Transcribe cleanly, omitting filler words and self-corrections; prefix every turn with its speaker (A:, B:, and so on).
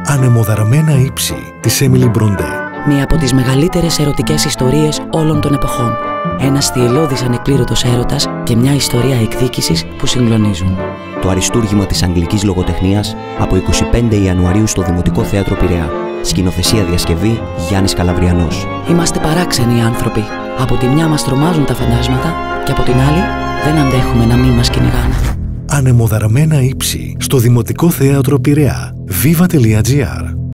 A: Ανεμοδαρμένα ύψη της Έμιλι Μπροντέ.
B: Μία από τις μεγαλύτερες ερωτικές ιστορίες όλων των εποχών. Ένας θυελλώδης ανεκπλήρωτος έρωτας και μια ιστορία εκδίκησης που συγκλονίζουν.
C: Το αριστούργημα της αγγλικής λογοτεχνίας από 25 Ιανουαρίου στο Δημοτικό Θέατρο Πειραιά. Σκηνοθεσία διασκευή Γιάννης Καλαβριανός.
B: Είμαστε παράξενοι άνθρωποι. Από τη μια μας τρομάζουν τα φαντάσματα και από την άλλη δεν αντέχουμε να μην μας κυνηγάνε.
A: Ανεμοδαρμένα ύψη στο Δημοτικό Θέατρο Πειραιά. Viva.gr